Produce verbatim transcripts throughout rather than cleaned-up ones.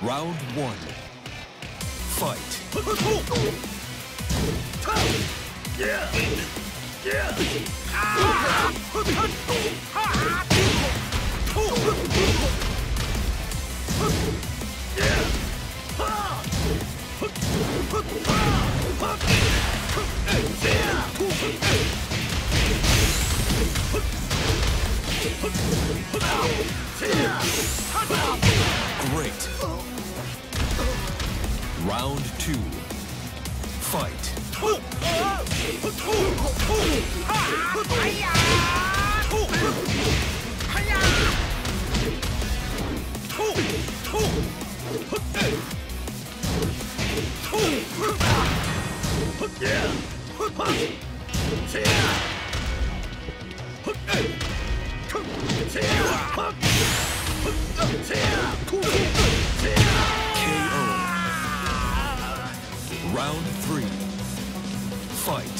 Round one. Fight. Yeah. Yeah. Great. Round two. Fight. Round three. Fight.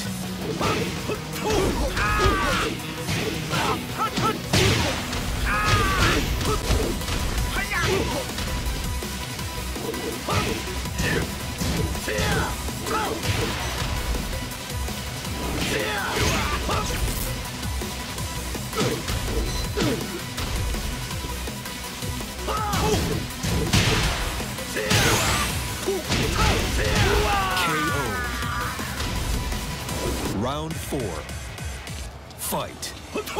Round four. Fight.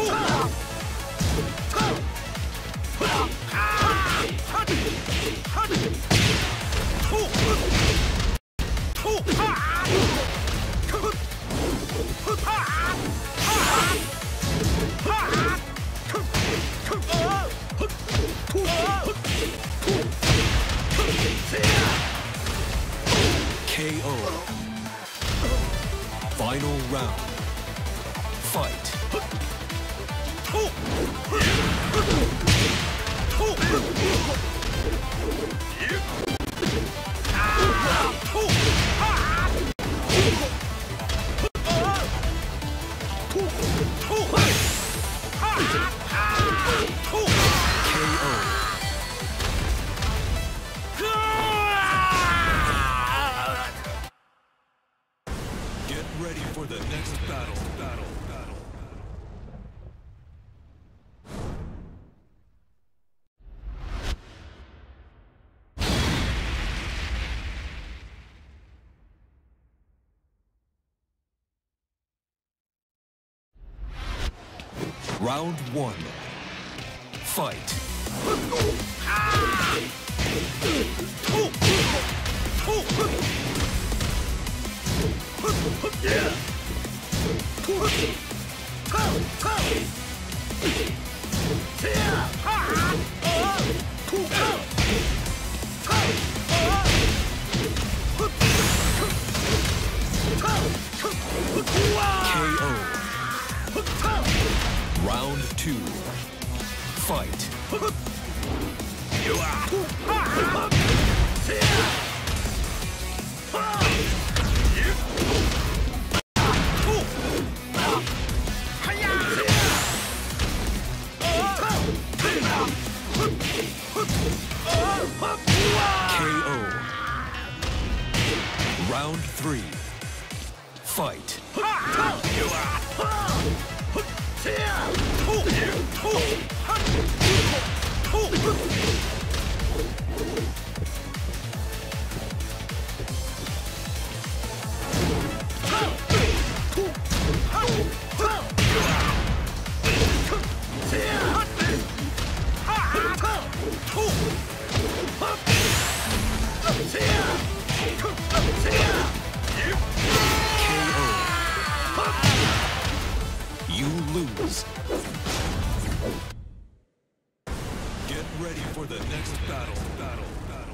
K O. Final round. Fight. Get ready for the next battle. Battle. Battle. Round one. Fight. Yeah. K O. Round two. Fight. K O. Round three. Fight. You lose. Get ready for the next battle. Battle. Battle.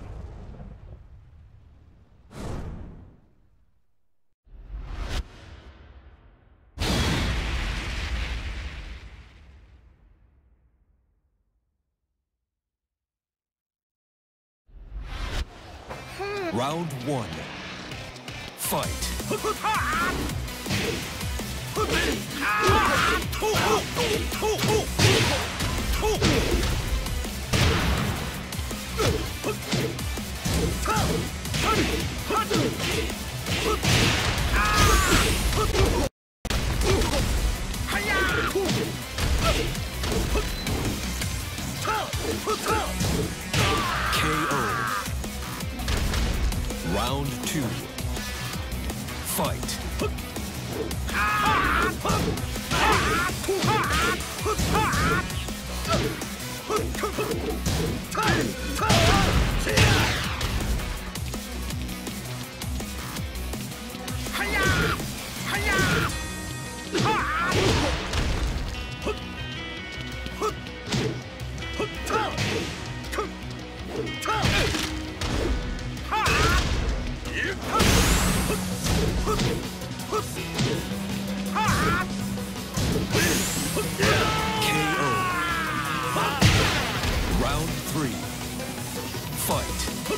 Round one. Fight. Titan Thor! Hiya! Hiya! Ha! K O. Round three. Fight.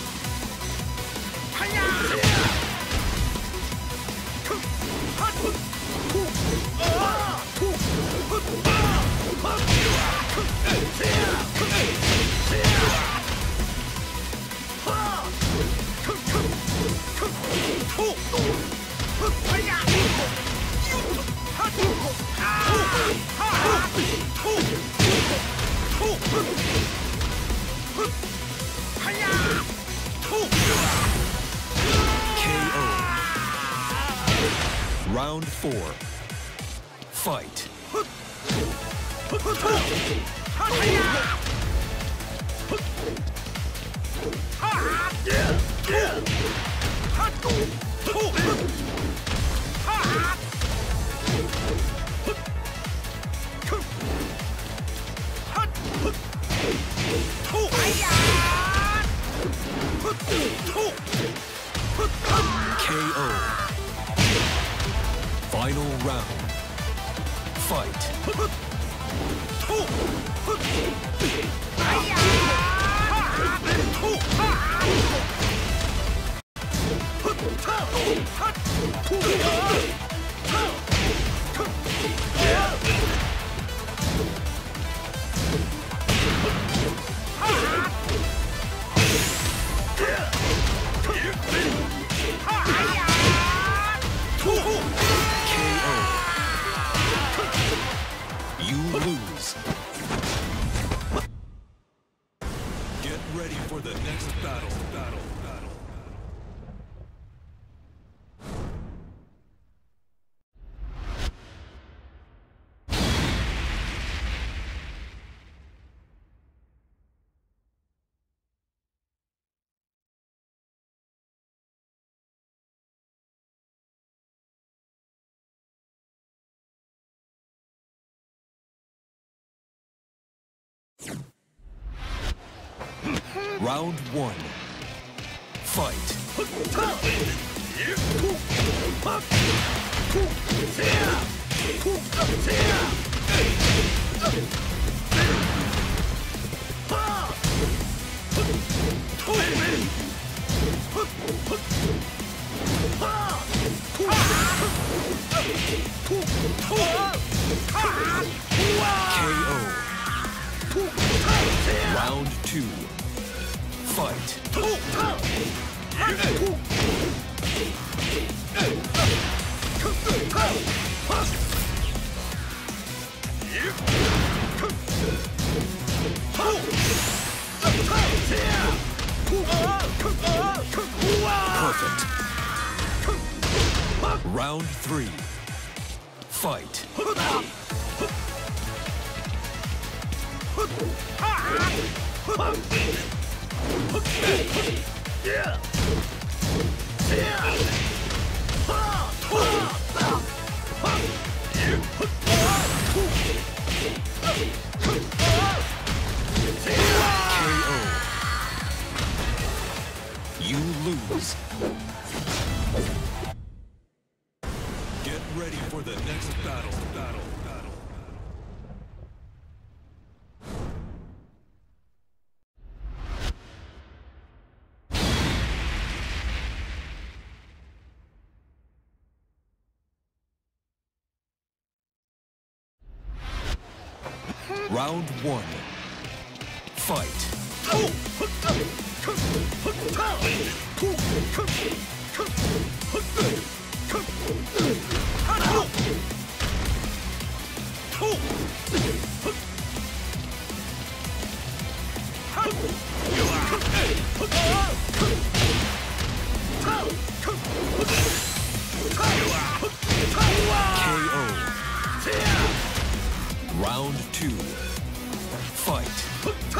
K O. Round four. Fight. K O. Final round. Fight. You lose. Get ready for the next battle. Battle. Battle. Round one. Fight. K O. Round two. Fight. Perfect. Round three. Fight. K O. You lose. Get ready for the next battle. Battle. Battle. Round one. Fight. K O. Round two. Fight.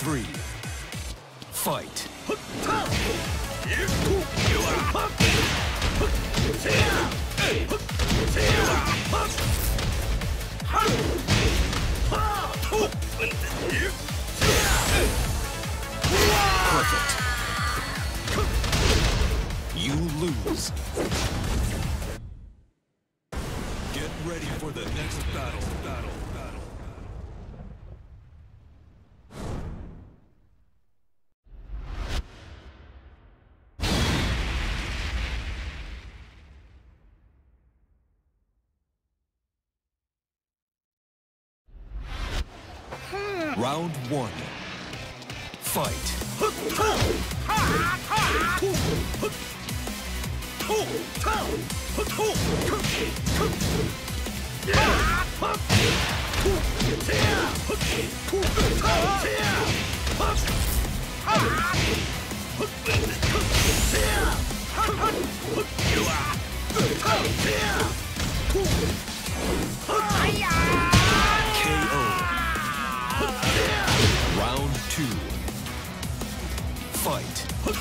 three. Fight. Perfect. You lose. Get ready for the next battle. Battle. Battle. Round one. Fight. K O. Round two. Fight.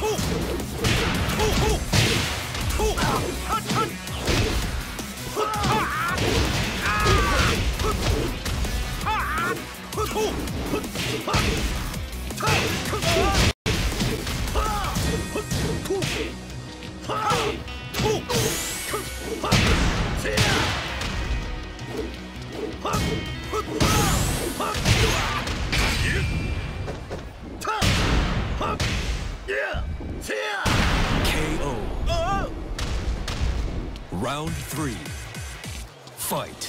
K O. Round three. Fight.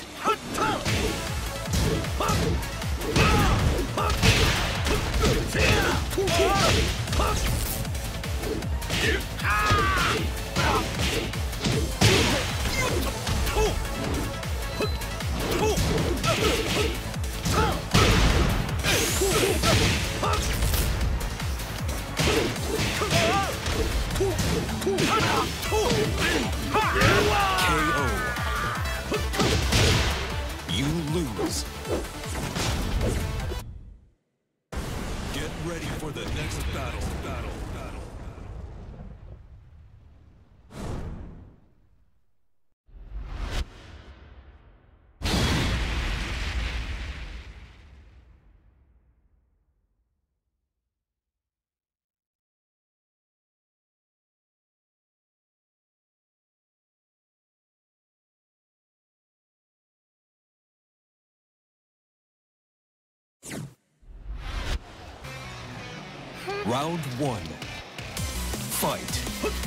K O. You lose. Get ready for the next battle. Battle. Battle. Round one. Fight.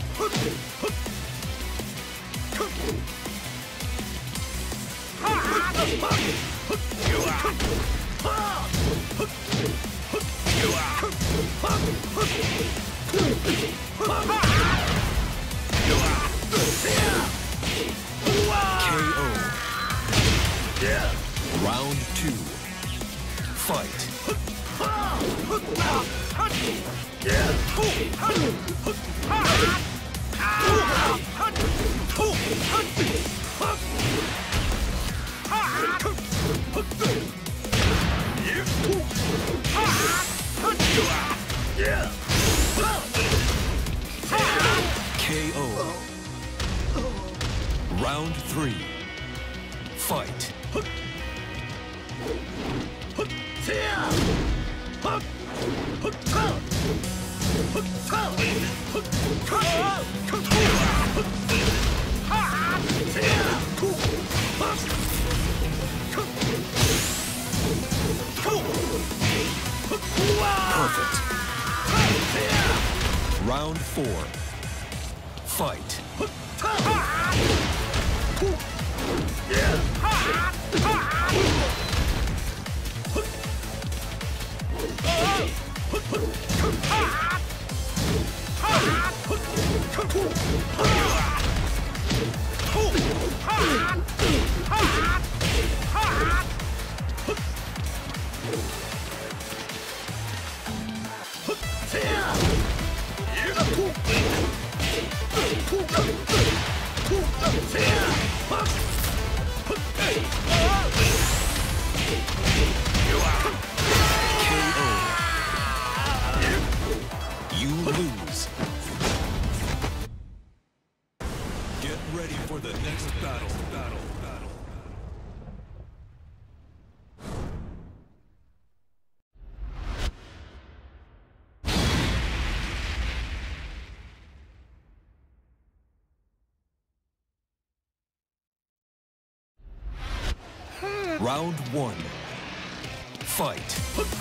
K O. Round two. Fight. K O. Round three. Fight. Perfect. Round four. Fight. Round one. Fight.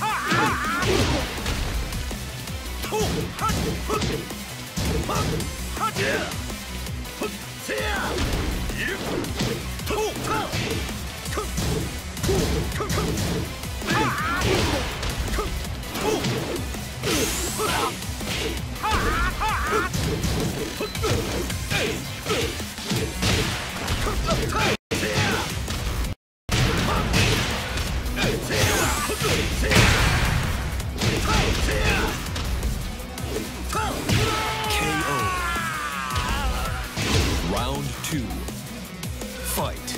K O. Round two. Fight.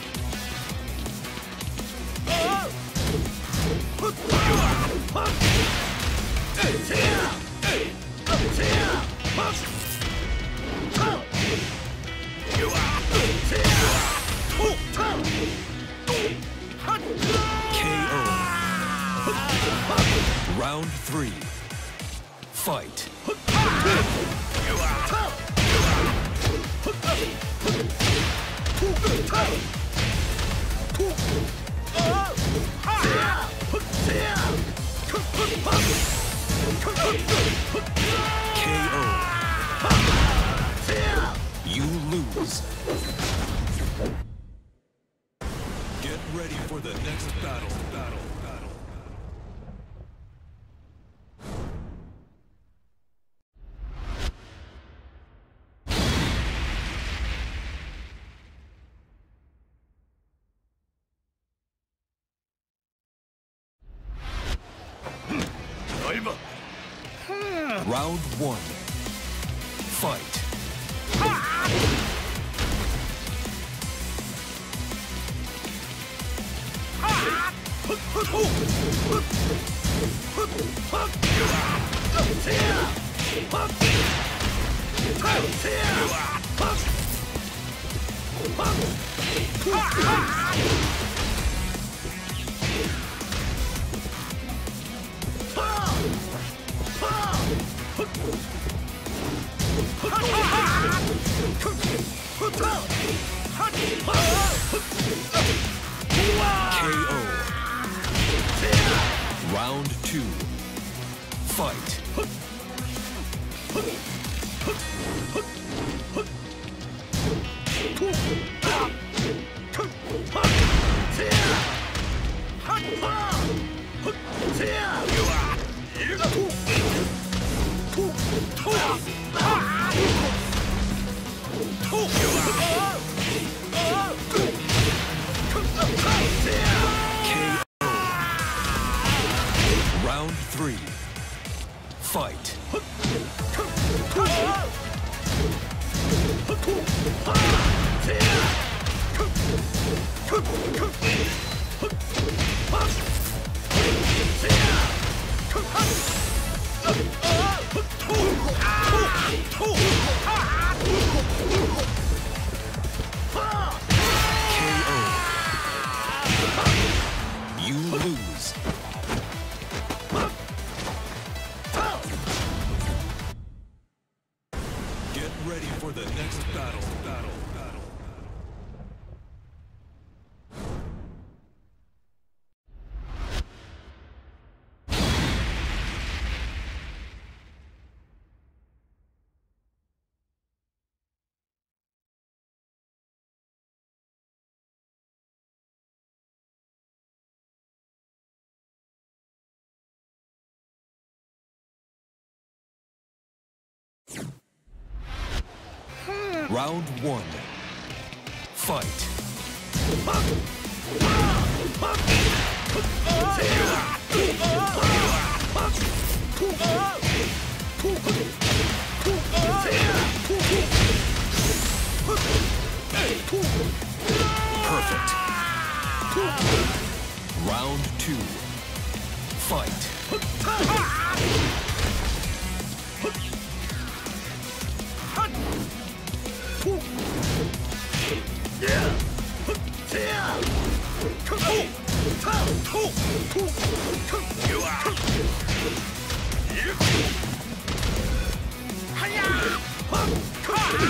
K O. Round three. Fight. K O. You lose. Get ready for the next battle. Battle. Battle. Round one. Fight. K O. Round two. Fight. Round three. Fight. K O. You lose. Get ready for the next battle. Battle. Battle. Round one. Fight. Perfect. Round two. Fight.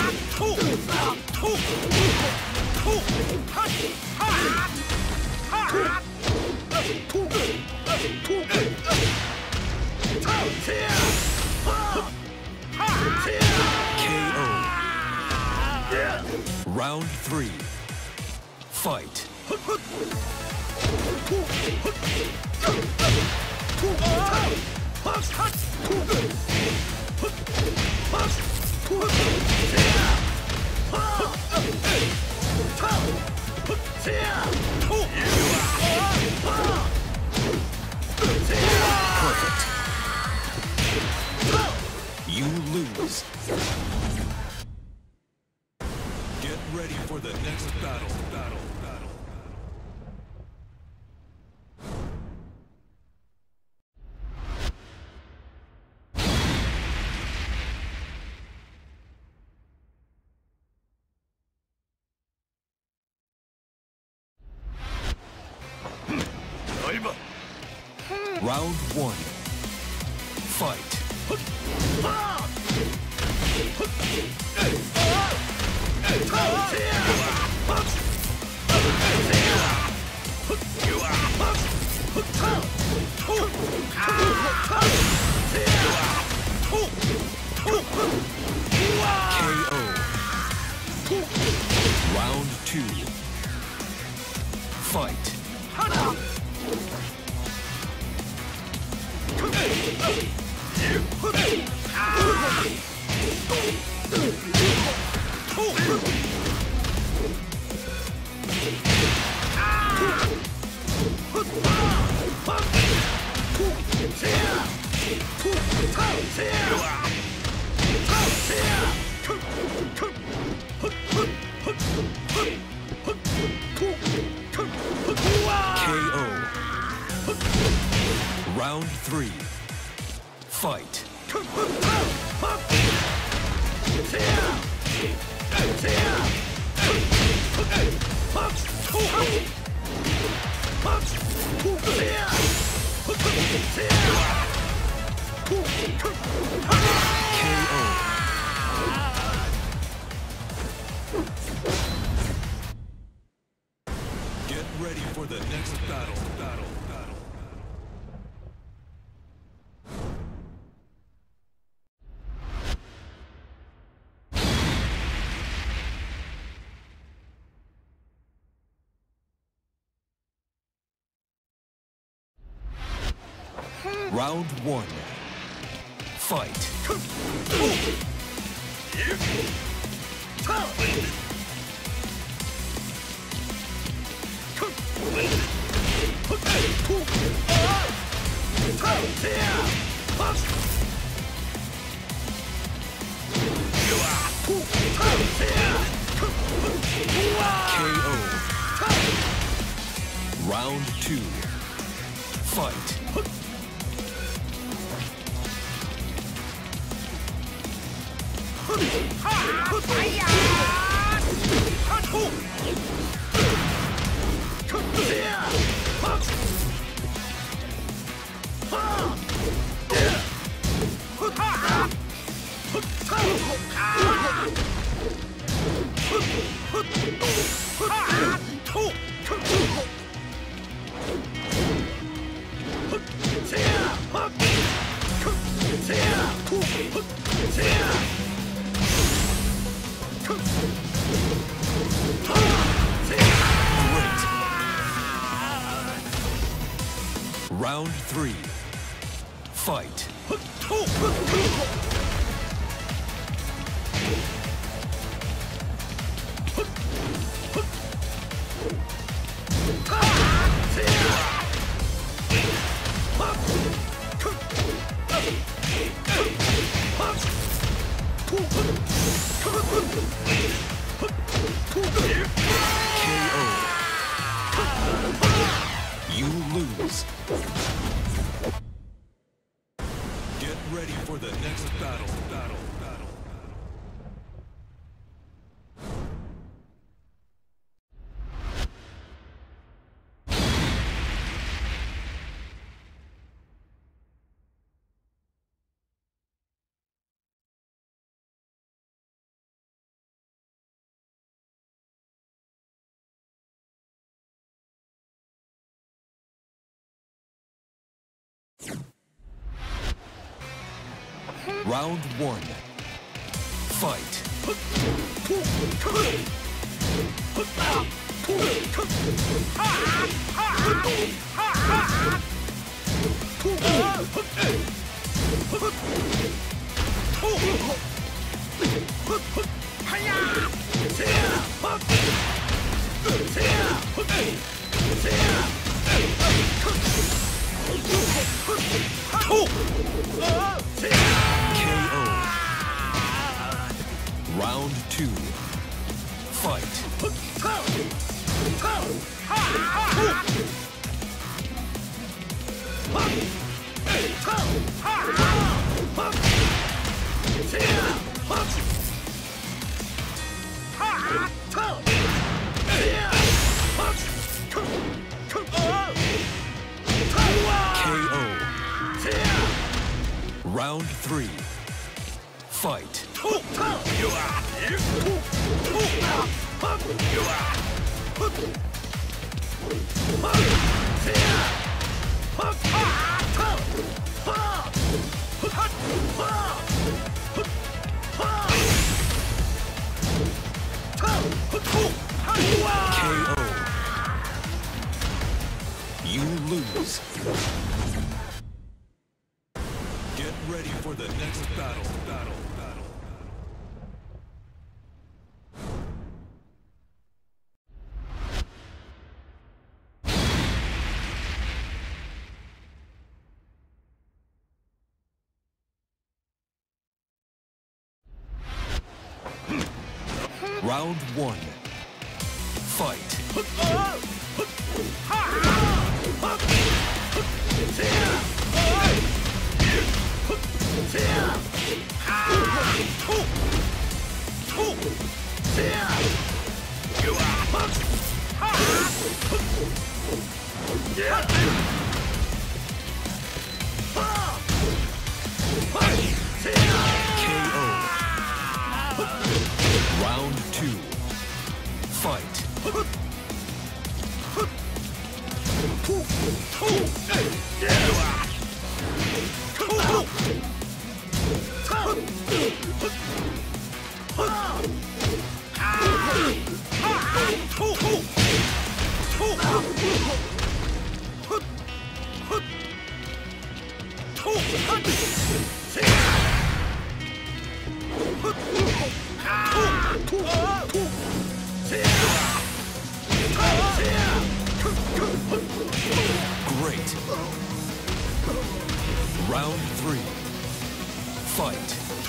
K K O. Round three. Fight. Perfect. You lose. Get ready for the next battle. Battle. Battle. Round one. Fight. K O. Round two. Fight. K O. Round three. Fight. K O. Get ready for the next battle. Battle. Battle. Round one. Fight. K O. Round two. Fight. Round three. Fight. K O. You lose. Get ready for the next battle. Battle. Battle. Round one. Fight. K O. Round two. Fight. K O. Round three. Fight. K O. You lose. Get ready for the next battle. Battle. Battle. Round one. Fight. K O. Round two. Fight. Great. Round three. Fight.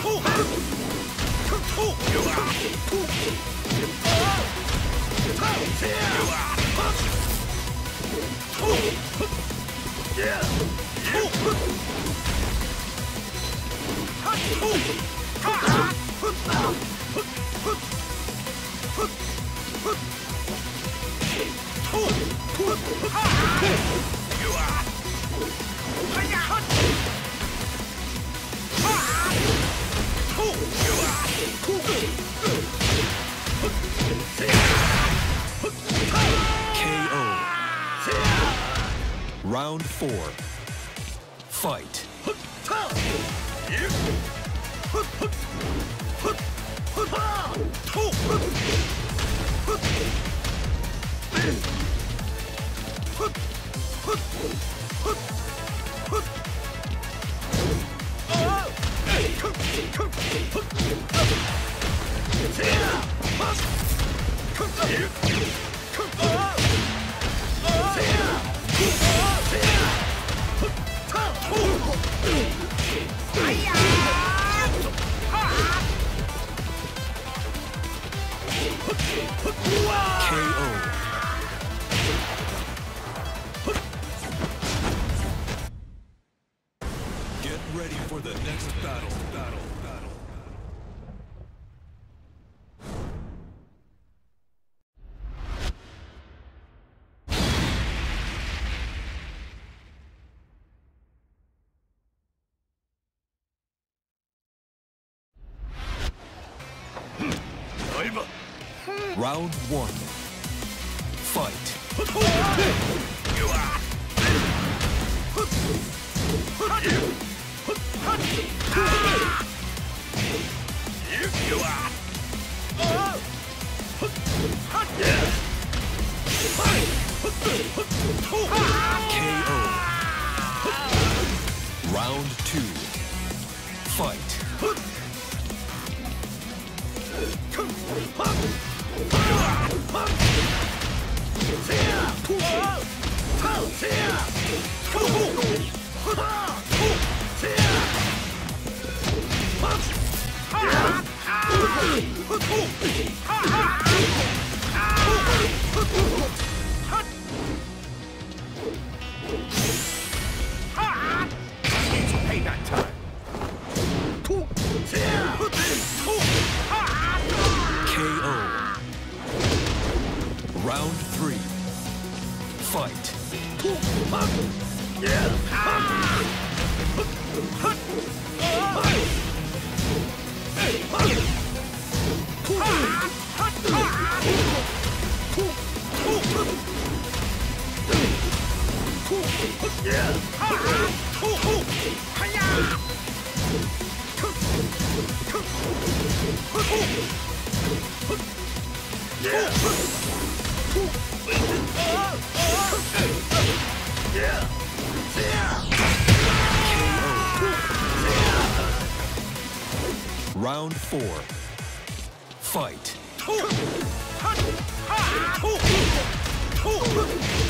K O. Round four. Fight. K O. Get ready for the next battle. Battle. Battle. Round one. Fight. Fight. It's payback time. K O. Round three. Fight. Round four. Fight.